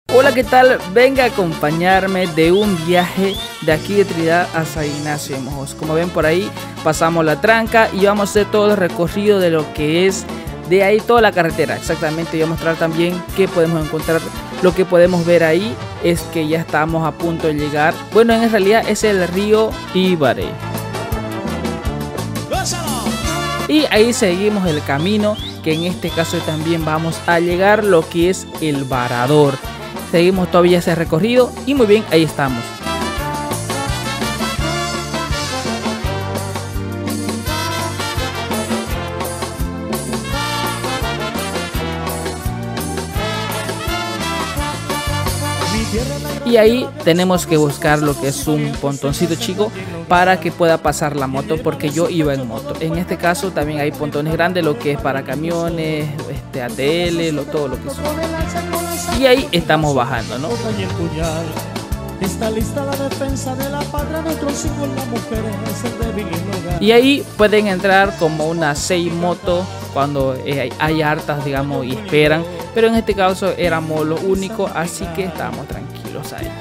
Hola, ¿qué tal? Venga a acompañarme de un viaje de aquí de Trinidad a San Ignacio de Mojos. Como ven por ahí, pasamos la tranca y vamos a hacer todo el recorrido de lo que es de ahí toda la carretera. Exactamente, voy a mostrar también qué podemos encontrar. Lo que podemos ver ahí es que ya estamos a punto de llegar. Bueno, en realidad es el río Ibaré. Y ahí seguimos el camino, que en este caso también vamos a llegar lo que es el Varador. Seguimos todavía ese recorrido y muy bien, ahí estamos. Y ahí tenemos que buscar lo que es un pontoncito chico para que pueda pasar la moto, porque yo iba en moto. En este caso también hay pontones grandes, lo que es para camiones, ATL, todo lo que son. Y ahí estamos bajando, ¿no? Y ahí pueden entrar como unas 6 motos cuando hay hartas, digamos, y esperan. Pero en este caso éramos los únicos, así que estábamos tranquilos ahí.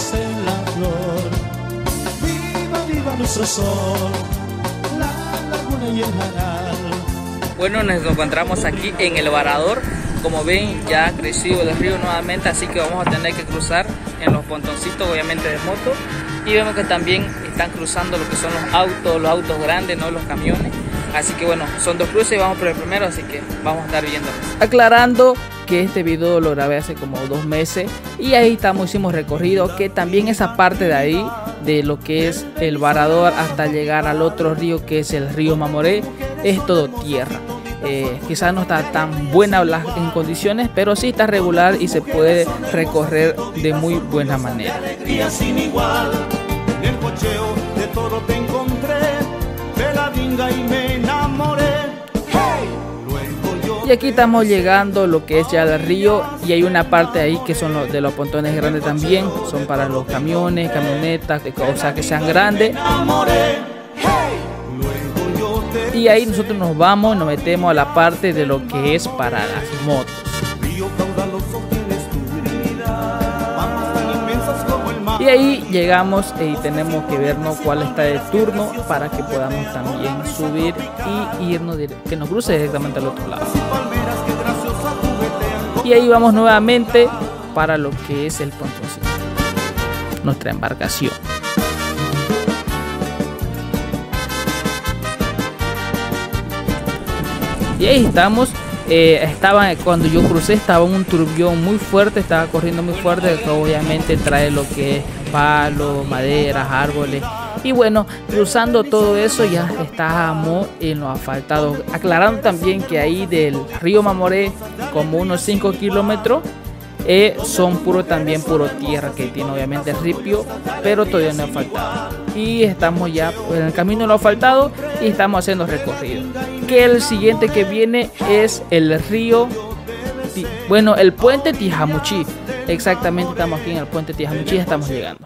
Bueno, nos encontramos aquí en el Varador. Como ven, ya ha crecido el río nuevamente, así que vamos a tener que cruzar en los pontoncitos, obviamente de moto. Y vemos que también están cruzando lo que son los autos grandes, no los camiones. Así que bueno, son 2 cruces y vamos por el primero, así que vamos a estar viendo. Aclarando que este video lo grabé hace como 2 meses y ahí hicimos recorrido, que también esa parte de ahí, de lo que es el Varador hasta llegar al otro río que es el río Mamoré, es todo tierra. Quizás no está tan buena en condiciones, pero sí está regular y se puede recorrer de muy buena manera. Y aquí estamos llegando lo que es ya el río, y hay una parte ahí que son de los pontones grandes también, son para los camiones, camionetas, o sea que sean grandes. Y ahí nosotros nos vamos, nos metemos a la parte de lo que es para las motos. Y ahí llegamos y tenemos que vernos cuál está de turno para que podamos también subir y irnos, que nos cruce directamente al otro lado. Y ahí vamos nuevamente para lo que es el pontoncito, nuestra embarcación. Y ahí estamos. Cuando yo crucé estaba un turbión muy fuerte, estaba corriendo muy fuerte, que obviamente trae lo que es palos, maderas, árboles. Y bueno, cruzando todo eso ya estábamos en lo asfaltado. Aclarando también que ahí del río Mamoré, como unos 5 kilómetros, son puro tierra, que tiene obviamente ripio, pero todavía no asfaltado. Y estamos ya en el camino de lo asfaltado y estamos haciendo recorrido. Que el siguiente que viene es el río, el puente Tijamuchí. Exactamente, estamos aquí en el puente Tijamuchí, estamos llegando.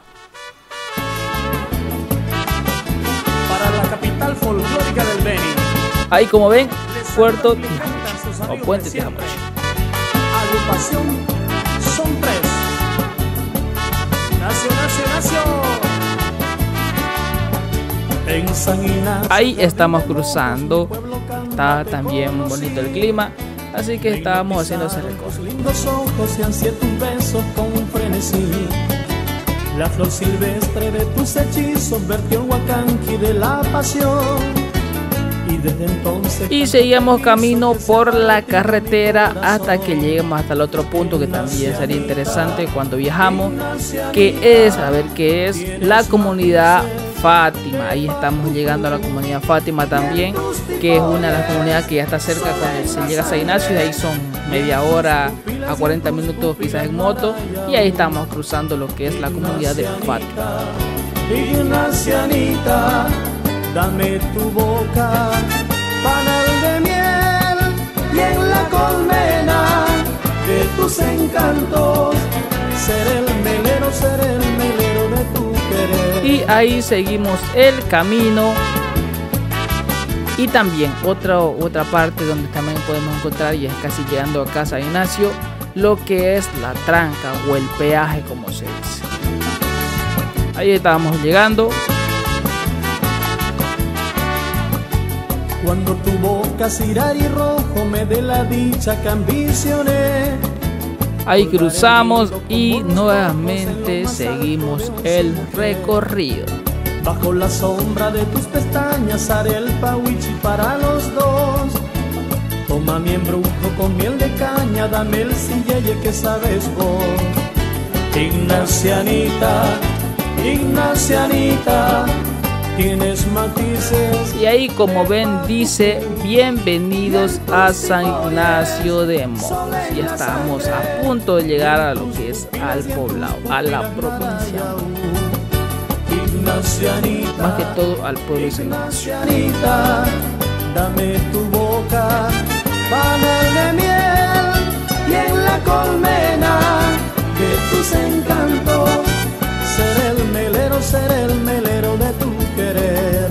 Para la capital folclórica del Beni. Ahí, como ven, Puerto Tijamuchí o puente Tijamuchí. Agrupación son 3. Nacio. Ahí estamos cruzando, está también bonito el clima, así que estábamos haciendo ese recorrido. La flor silvestre de tus hechizos vertió el huacanqui de la pasión. Y desde entonces y seguimos camino por la carretera hasta que lleguemos hasta el otro punto, que también sería interesante cuando viajamos, que es la comunidad Fátima. Ahí estamos llegando a la comunidad Fátima también, que es una de las comunidades que ya está cerca cuando se llega a San Ignacio. De ahí son media hora a 40 minutos quizás en moto, y ahí estamos cruzando lo que es la comunidad de Fátima. Ignacianita, dame tu boca, panal de miel, y en la colmena de tus encantos seré el melero de tu querer. Y ahí seguimos el camino. Y también otra parte donde también podemos encontrar, y es casi llegando a Casa Ignacio, lo que es la tranca o el peaje, como se dice. Ahí estamos llegando. Cuando tu boca y rojo me dé la dicha que ambicioné. Ahí cruzamos y nuevamente seguimos el recorrido. Bajo la sombra de tus pestañas haré el pawichi para los dos. Toma mi embrujo con miel de caña, dame el silleye que sabes vos. Ignacianita, Ignacianita, tienes matices. Y ahí, como ven, dice bienvenidos a San Ignacio de Mojos. Ya estamos a punto de llegar a lo que es al poblado, a la provincia, más que todo al pueblo de San Ignacio. Dame tu boca, panal de miel, y en la colmena de tus encantos seré el melero de tu querer.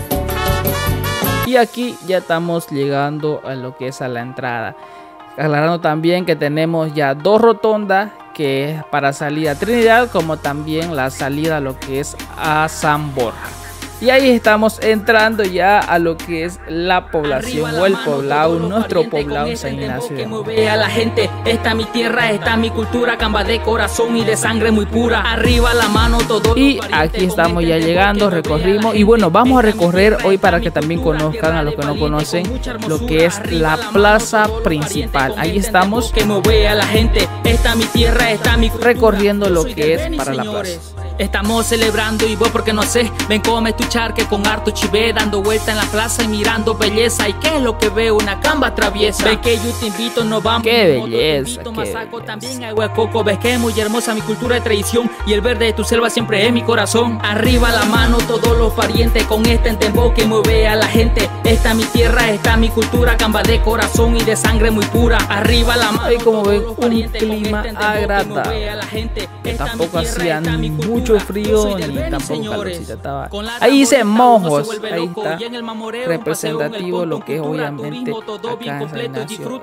Y aquí ya estamos llegando a lo que es a la entrada, aclarando también que tenemos ya dos rotondas, que es para salida a Trinidad, como también la salida a lo que es a San Borja. Y ahí estamos entrando ya a lo que es la población o el poblado, nuestro poblado en San Ignacio de Mojos. A la gente, esta mi tierra, esta mi cultura, camba de corazón y de sangre muy pura. Arriba la mano todo. Y aquí estamos ya llegando, recorrimos. Y bueno, vamos a recorrer hoy para que también conozcan, a los que no conocen, lo que es la plaza principal. Ahí estamos a la gente, esta mi tierra, esta mi recorriendo lo que es para la plaza. Estamos celebrando y vos porque no sé, ven come tu charque con harto chivé, dando vuelta en la plaza y mirando belleza. ¿Y qué es lo que veo? Una camba traviesa. Ven que yo te invito, nos vamos. Qué belleza, qué Masaco, también agua de coco. Ves que es muy hermosa mi cultura de tradición y el verde de tu selva siempre es mi corazón. Arriba la mano todos los parientes con este entembo que mueve a la gente. Esta mi tierra, esta mi cultura, camba de corazón y de sangre muy pura. Arriba la mano. Ahí como ven, un clima agradable. Que tampoco hacía mucho frío ni tampoco calorcita, estaba. Ahí dice Mojos, ahí está representativo lo que es obviamente acá en San Ignacio.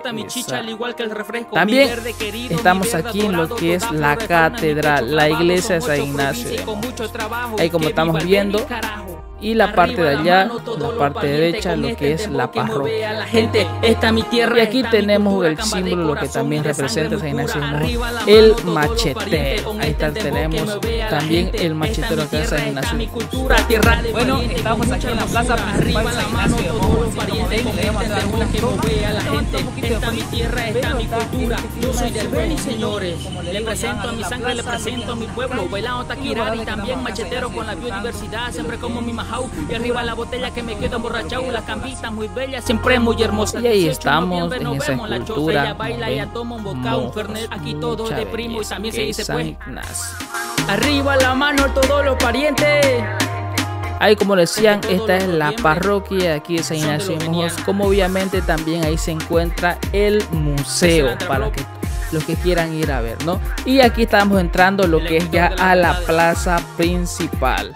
También estamos aquí en lo que es la catedral, la iglesia de San Ignacio de Mojos. Ahí como estamos viendo. Y la parte de allá, la parte derecha, lo que es la parroquia. Y aquí tenemos el símbolo, lo que también representa San Ignacio de Mojos, el machetero. Ahí está, tenemos también el machetero acá en San Ignacio de Mojos. Bueno, estamos aquí en la plaza principal de San Ignacio de Mojos. Queremos hacer algunas Esta mi tierra, esta mi cultura. Yo soy del Beni, señores. Le presento a mi sangre, le presento a mi pueblo. Bailando taquirari y también machetero con la biodiversidad. Siempre como mi y arriba la botella que me quedo emborrachado, las cambitas muy bellas, siempre muy hermosas. Y ahí estamos en esa escultura. Baila y toma un bocado, un fernet, aquí todo de primo y también se dice pues. Arriba la mano todos los parientes. Ahí como decían, esta es la parroquia de aquí de San Ignacio de Mojos, como obviamente también ahí se encuentra el museo para que los que quieran ir a ver, ¿no? Y aquí estamos entrando lo que es ya a la plaza principal.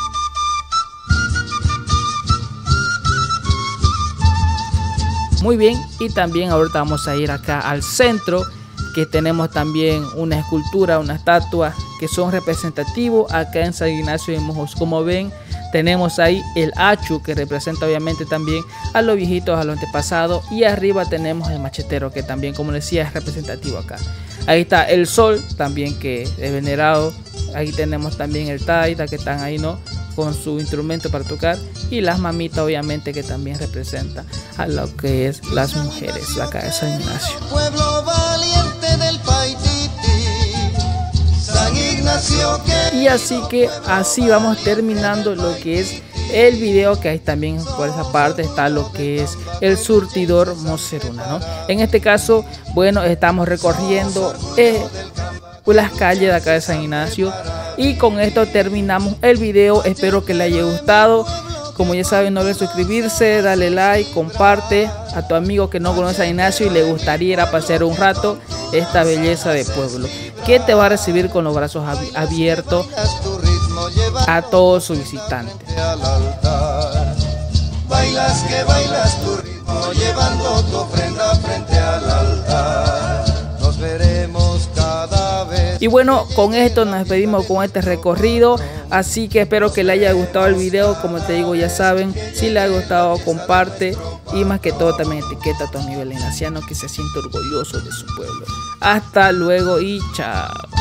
Muy bien, y también ahorita vamos a ir acá al centro, que tenemos también una escultura, una estatua que son representativos acá en San Ignacio de Mojos. Como ven, tenemos ahí el hachu, que representa obviamente también a los viejitos, a los antepasados, y arriba tenemos el machetero, que también, como decía, es representativo acá. Ahí está el sol también, que es venerado. Ahí tenemos también el taita, que están ahí, ¿no?, con su instrumento para tocar, y las mamitas obviamente, que también representa a lo que es las mujeres de acá de San Ignacio. Pueblo valiente del Paititi, San Ignacio que... Y así vamos terminando lo que es el video, que ahí también por esa parte está lo que es el surtidor Moseruna, ¿no? En este caso, bueno, estamos recorriendo las calles de acá de San Ignacio. Y con esto terminamos el video. Espero que les haya gustado. Como ya saben, no olviden suscribirse, darle like, comparte a tu amigo que no conoce a Ignacio y le gustaría ir a pasear un rato esta belleza de pueblo, que te va a recibir con los brazos abiertos a todos sus visitantes. Bailas que bailas tu ritmo, llevando tu ofrenda frente al altar. Nos veremos. Y bueno, con esto nos despedimos con este recorrido. Así que espero que le haya gustado el video. Como te digo, ya saben, si le ha gustado, comparte. Y más que todo también etiqueta a tu amigo el ignaciano que se siente orgulloso de su pueblo. Hasta luego y chao.